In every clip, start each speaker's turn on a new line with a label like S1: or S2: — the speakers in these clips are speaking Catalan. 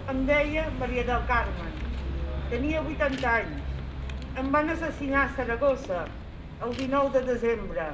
S1: Em deia Maria del Carmen. Tenia 80 anys. Em van assassinar a Saragossa el 19 de desembre.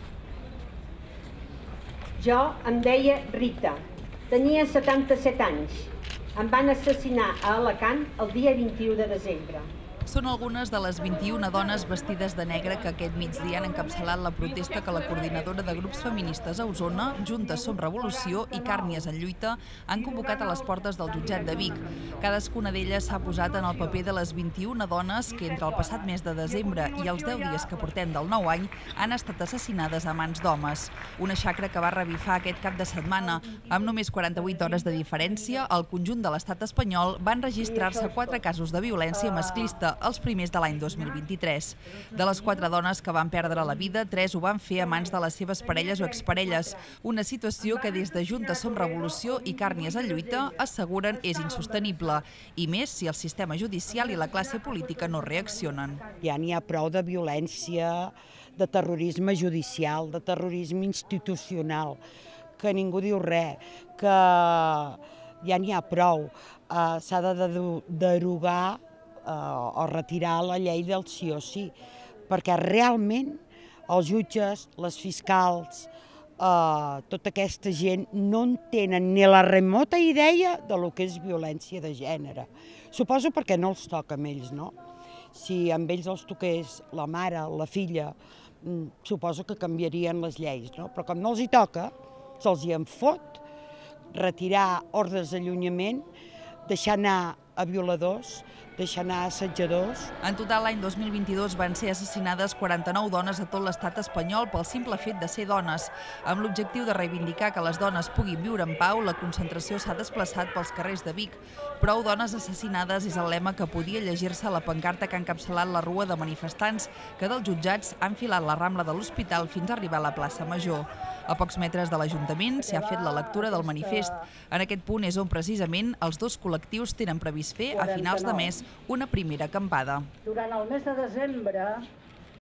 S2: Jo em deia Rita. Tenia 77 anys. Em van assassinar a Alacant el dia 21 de desembre.
S3: Són algunes de les 21 dones vestides de negre que aquest migdia han encapçalat la protesta que la coordinadora de grups feministes a Osona, Juntes Som Revolució i Càrnies en Lluita han convocat a les portes del jutjat de Vic. Cadascuna d'elles s'ha posat en el paper de les 21 dones que entre el passat mes de desembre i els 10 dies que portem del nou any han estat assassinades a mans d'homes. Una xacra que va revifar aquest cap de setmana. Amb només 48 hores de diferència, al conjunt de l'estat espanyol van registrar-se 4 casos de violència masclista, els primers de l'any 2023. De les 4 dones que van perdre la vida, 3 ho van fer a mans de les seves parelles o exparelles, una situació que des de Juntes Som Revolució i Càrnies en Lluita asseguren és insostenible, i més si el sistema judicial i la classe política no reaccionen.
S4: Ja n'hi ha prou de violència, de terrorisme judicial, de terrorisme institucional, que ningú diu res, que ja n'hi ha prou. S'ha de derogar o retirar la llei del sí o sí, perquè realment els jutges, les fiscals, tota aquesta gent no en tenen ni la remota idea de lo que és violència de gènere. Suposo perquè no els toca a ells, no? Si a ells els toqués la mare, la filla, suposo que canviarien les lleis, no? Però com no els hi toca, se'ls hi en fot retirar ordres d'allunyament, deixar anar a violadors, deixar anar assetjadors.
S3: En total, l'any 2022 van ser assassinades 49 dones a tot l'estat espanyol pel simple fet de ser dones. Amb l'objectiu de reivindicar que les dones puguin viure en pau, la concentració s'ha desplaçat pels carrers de Vic. Prou dones assassinades és el lema que podia llegir-se a la pancarta que ha encapçalat la rua de manifestants que dels jutjats han filat la Rambla de l'Hospital fins a arribar a la plaça Major. A pocs metres de l'Ajuntament s'hi ha fet la lectura del manifest. En aquest punt és on precisament els dos col·lectius tenen previst fer a finals de mes una primera acampada.
S5: Durant el mes de desembre